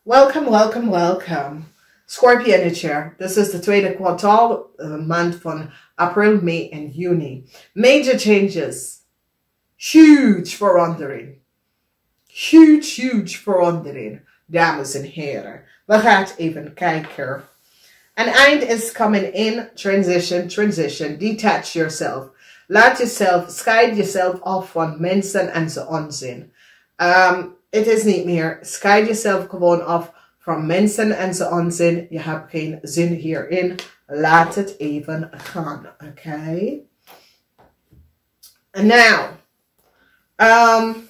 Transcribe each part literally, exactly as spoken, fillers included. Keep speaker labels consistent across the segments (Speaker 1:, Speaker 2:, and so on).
Speaker 1: Welcome, welcome, welcome. Scorpio energy. This is de tweede kwartaal, uh, maand van april, mei en juni. Major changes. Huge verandering. Huge, huge verandering. Dames en heren. We gaan even kijken. An end is coming in. Transition, transition. Detach yourself. Laat jezelf, scheid jezelf af van mensen en zijn onzin. Um, het is niet meer. Scheid jezelf gewoon af van mensen en zijn onzin. Je hebt geen zin hierin. Laat het even gaan. Oké. Okay? And now. Um,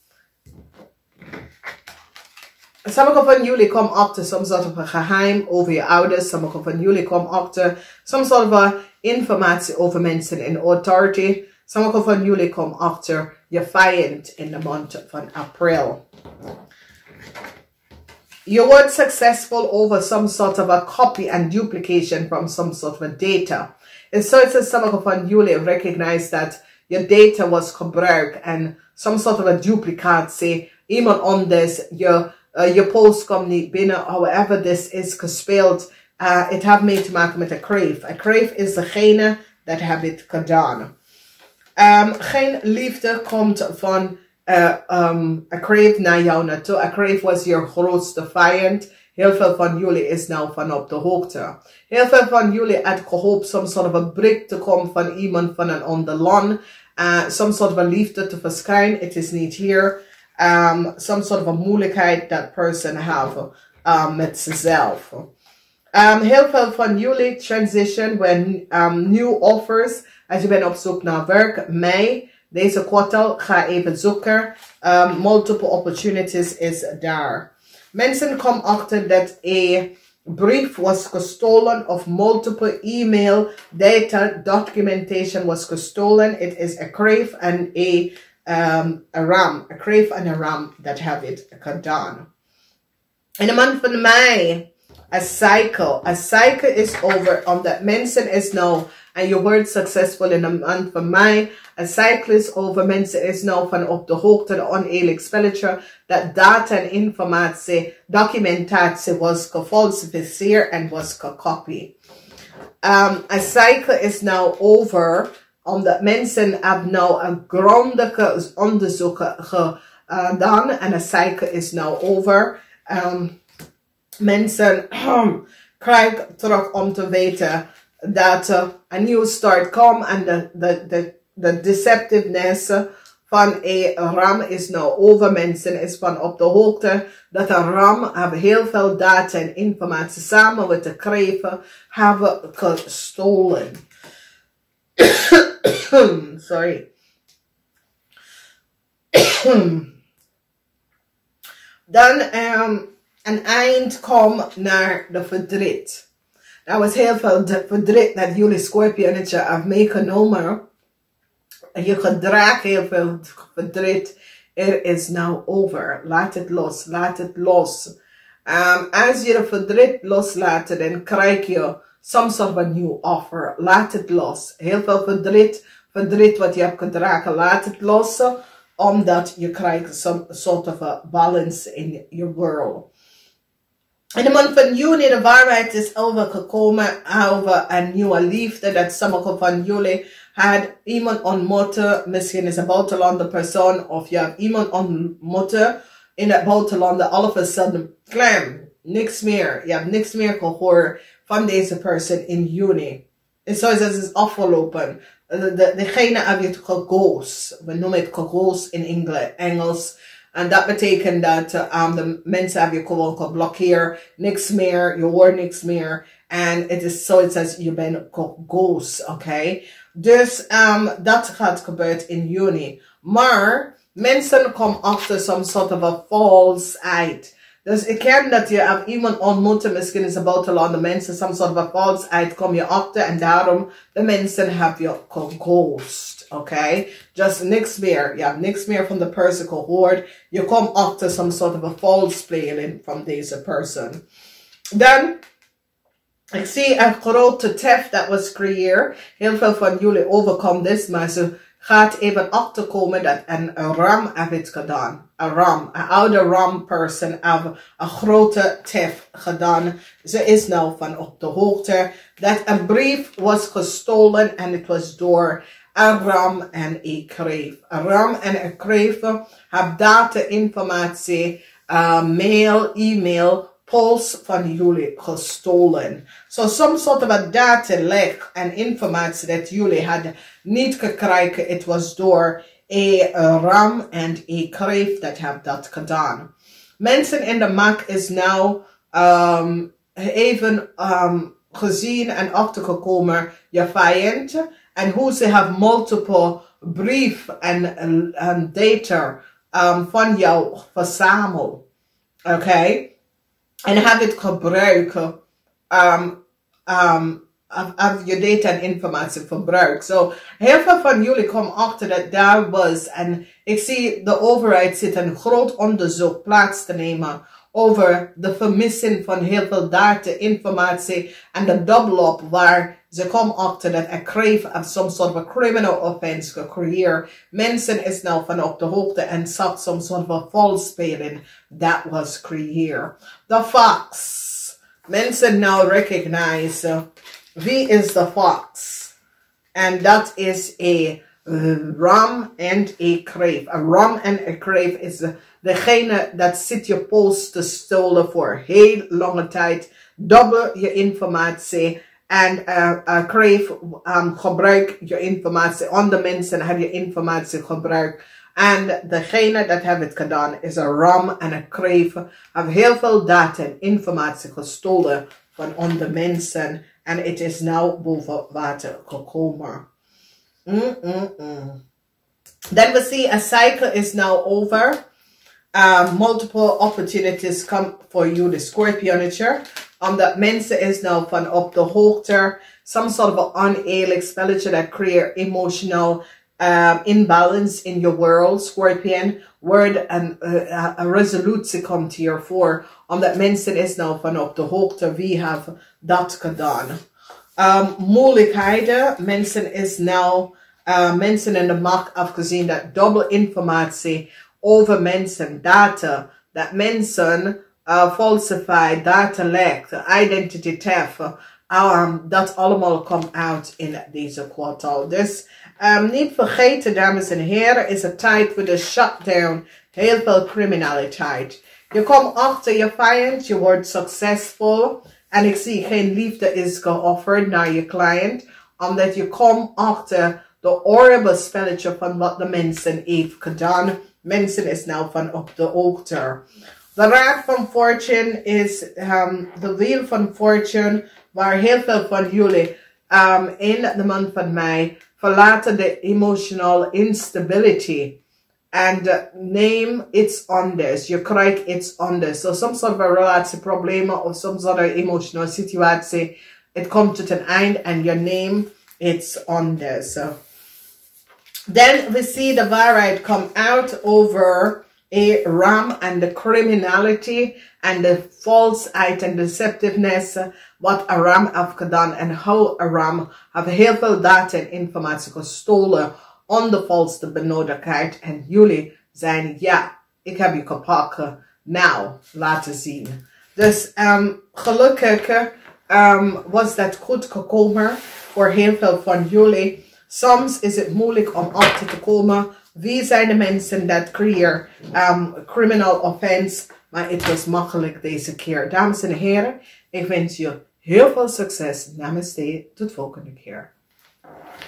Speaker 1: Sommige van jullie komen achter some sort of een geheim over je ouders. Sommige van jullie komen achter some sort of informatie over mensen in authority. Sommige van jullie komen achter je vijand in de maand van april. You were successful over some sort of a copy and duplication from some sort of a data. It's so that sommige van jullie recognize that your data was gebruikt en some sort of a duplicatie. Iemand anders, je, uh, je post komt niet binnen, however this is gespeeld. Uh, het heeft mee te maken met een crave. Een crave is degene dat heeft het gedaan. Um, geen liefde komt van uh, um, een crave naar jou naartoe. Een crave was je grootste vijand. Heel veel van jullie is nou van op de hoogte. Heel veel van jullie had gehoopt some sort of a break te komen van iemand van een ander land. Uh, some sort of a liefde te verschijnen. Het is niet hier. Um, some sort of a moeilijkheid that person have um, met zichzelf. Um, heel veel van jullie transition when um, new offers. Als je bent op zoek naar werk, mei, deze kwartaal, ga even zoeken. Um, multiple opportunities is daar. Mensen komen achter dat een brief was gestolen of multiple email data documentation was gestolen. It is a crave and a, um, a ram. A crave and a ram that have it gedaan. In de maand van mei, a cycle. A cycle is over omdat mensen is nou en je wordt succesvol in de maand van mei. A cycle is over. Mensen is nou van op de hoogte, de oneerlijk spelletje, dat data en informatie, documentatie was gefalsificeerd en was gecopied. Um, a cycle is nou over, omdat mensen hebben nou een grondige onderzoek gedaan en a cycle is nou over. Um, mensen krijgen terug om te weten dat uh, een nieuwe start komt en de, de, de, de deceptiveness van een ram is nou over. Mensen is van op de hoogte dat een ram hebben heel veel data en informatie samen met de kreven hebben gestolen. Sorry. Dan um, een eind komt naar de verdriet. Er was heel veel verdriet dat jullie Scorpionetje hebben meegenomen. Je gedraagt heel veel verdriet. Er is nou over. Laat het los. Laat het los. Um, als je de verdriet loslaat, dan krijg je some sort of a new offer. Laat het los. Heel veel verdriet. Verdriet wat je hebt gedragen. Laat het los. Omdat je krijgt some sort of a balance in your world. In de maand van juni, de waarheid is overgekomen over een nieuwe liefde. Dat sommige van jullie had iemand ontmoeten. Misschien is een buitenlander persoon. Of je hebt iemand ontmoeten in het buitenland. All of a sudden, klam, niks meer. Je hebt niks meer gehoord van deze persoon in juni. En zo is het afgelopen. De, de, degene heb je het geghost. We noemen het geghost in Engels. En dat betekent dat um, de mensen hebben je gewoon geblokkeerd. Niks meer. Je hoort niks meer. En het is zoiets als je bent geghost. Oké. Okay? Dus um, dat gaat gebeuren in juni. Maar mensen komen achter some sort of a falseheid. Dus ik ken dat je hebt iemand ontmoet. Misschien is het buitenlandse mensen. Some sort of a falseheid kom je achter. En daarom de mensen hebben je geghost. Oké, okay? Just niks meer. Je hebt niks meer van de persoon gehoord. Je komt achter some sort of a false playing van deze persoon. Dan, ik zie een grote theft dat was creëerd. Heel veel van jullie overkomt dit, maar ze gaat even achterkomen dat een ram heeft het gedaan. Een ram, een oude ram person heeft een grote theft gedaan. Ze is nou van op de hoogte dat een brief was gestolen en het was door een ram en een kreef. Een ram en een kreef hebben data, informatie, uh, mail, e-mail, pols van jullie gestolen. So some sort of a data lek en informatie dat jullie hadden niet gekregen. Het was door een ram en een kreef dat hebben dat gedaan. Mensen in de markt is nou um, even um, gezien en achtergekomen je vijand en hoe ze hebben multiple brief en, en data um, van jou verzameld. Oké? Okay? En heb het gebruiken, um, um, of je data en informatie verbruikt. So, heel veel van jullie komen achter dat daar was. En ik zie de overheid zit een groot onderzoek plaats te nemen over de vermissing van heel veel data, informatie en de double up waar ze komen achter dat een kreef of some sort of criminal offense gecreëerd. Mensen is nou van op de hoogte en zag some sort of false speling that was creëerd. The fox. Mensen nou recognize wie is de fox. En dat is een ram en een kreef. Een ram en een kreef is degene dat zit je post te stolen voor heel lange tijd. Dubbel je informatie. En uh, uh, kreef um, gebruik je informatie. Andere mensen hebben je informatie gebruikt. En degene dat heeft het gedaan is een ram en een kreef. Hebben heel veel data en informatie gestolen van andere mensen. En het is nu boven water gekomen. Mm -mm -mm. Then we see a cycle is now over. Uh, multiple opportunities come for you, the Scorpionature. Omdat mensen is nou van op de hoogte. Some sort of an oneerlijk spelletje that create emotional um, imbalance in your world, Scorpion. Word een uh, a resolutie komt hiervoor. Omdat mensen is nou van op de hoogte wie hebben dat gedaan. Um, moeilijkheden. Mensen is nou, uh, mensen in de markt afgezien dat dubbel informatie over mensen, data, dat mensen uh, falsify, data lekt, identity theft, um, dat allemaal komt uit in deze kwartaal. Dus um, niet vergeten, dames en heren, is het tijd voor de shutdown. Heel veel criminaliteit. Je komt achter je vijand, je wordt succesvol. En ik zie geen liefde is geofferd naar je cliënt. Omdat je komt achter de horrible spelletje van wat de mensen heeft gedaan. Mensen is nou van op de hoogte. De raad van fortune is um, de wheel van fortune. Waar heel veel van jullie um, in de maand van mei verlaten de emotional instability. And uh, name it's anders. Je krijgt iets anders. So some sort of a relatieproblemen of some sort of emotional situatie. Het komt tot een eind and your name it's anders. So. Then we see the waarheid come out over a ram and the criminality and the falseheid and deceptiveness. What a ram have gedaan and how a ram have heel veel data en informatie gestolen. On de volste benodigdheid. En jullie zijn, ja, ik heb je gepakt. Nou, laten zien. Dus um, gelukkig um, was dat goed gekomen voor heel veel van jullie. Soms is het moeilijk om achter te komen. Wie zijn de mensen dat creëren um, criminal offense? Maar het was makkelijk deze keer. Dames en heren, ik wens je heel veel succes. Namaste, tot volgende keer.